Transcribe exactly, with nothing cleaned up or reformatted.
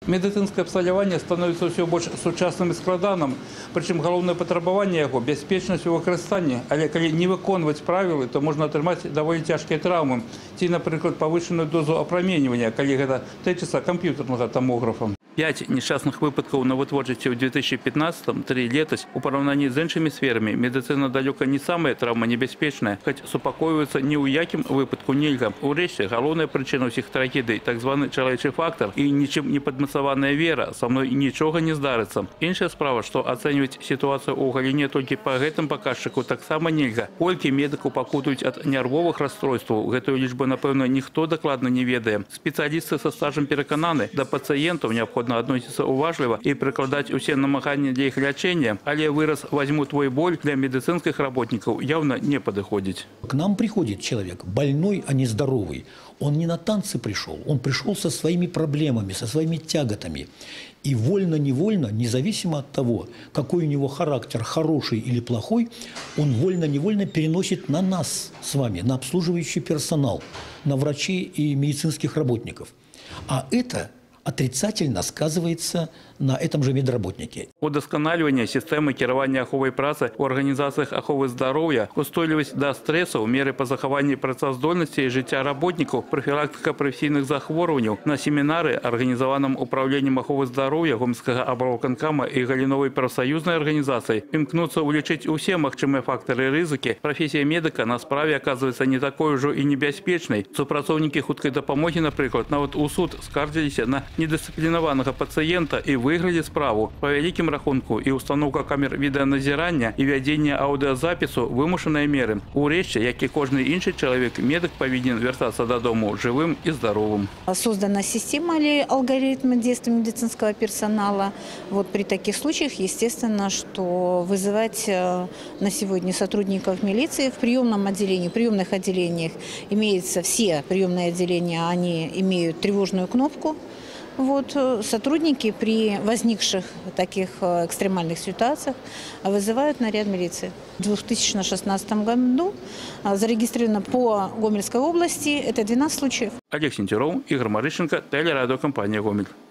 Медицинское абсталяванне становится все больше сучасным и складаным, причем главное потребование его – беспечность у выкористании. Але если не выполнять правила, то можно отрымать довольно тяжкие травмы, ті, например, повышенную дозу опромінювання, коли это тычится компьютерного томографа. П'ять нещасних випадків на витворчості у дві тисячі п'ятнадцятому, три летось, у поравнании с іншими сферами, медицина далеко не самая травмонебезпечная, хоть супокоюватися ні у яким випадку нельга. Урешті, головна причина усіх трагедій – так званий чоловічий фактор і нічим не підмацованая вера, со мною нічого не здариться. Інша справа, що оцінювати ситуацію у галині тільки по гэтым показчику так само нельга. Колькі медиків покутують від нервових розстройств, гэтую лічбу, напевно, ніхто докладно не ведає. Спеціалісти со стажем переконані, до пацієнтів необхідно относиться уважливо и прикладать все намагания для их лечения, але выраз «возьму твой боль» для медицинских работников явно не подходит. К нам приходит человек больной, а не здоровый. Он не на танцы пришел, он пришел со своими проблемами, со своими тяготами. И вольно-невольно, независимо от того, какой у него характер, хороший или плохой, он вольно-невольно переносит на нас с вами, на обслуживающий персонал, на врачей и медицинских работников. А это отрицательно сказывается на этом же медработнике. Удосконаливание системы керования аховой працы в организациях аховы здоровья, устойлівість до стрессов, меры по захованию працаздольности и життя работников, профилактика профессийных захворювань, на семинары, организованном управлением аховы здоровья Гомельского облвыканкама и галиновой профсоюзной организации, имкнуться улечить все магчымыя факторы рызыкі, профессия медика на справе оказывается не такой уже и небяспечной. Супрацоўнікі хуткай дапамогі, например, нават у суд скардзіліся на недисциплинованного пациента и выиграли справу. По великим рахунку и установка камер відеаназірання и введение аудиозапису вымушенные меры. Урешті, як и кожный інший человек, медик повинен вертаться додому живым и здоровым. Создана система или алгоритмы действия медицинского персонала. Вот при таких случаях, естественно, что вызывать на сегодня сотрудников милиции в приемном отделении, в приемных отделениях имеются все приемные отделения, они имеют тревожную кнопку. Вот, сотрудники при возникших таких экстремальных ситуациях вызывают наряд милиции. В две тысячи шестнадцатом году зарегистрировано по Гомельской области это двенадцать случаев. Олег Сентеров, Игорь Марыщенко, телерадиокомпания «Гомель».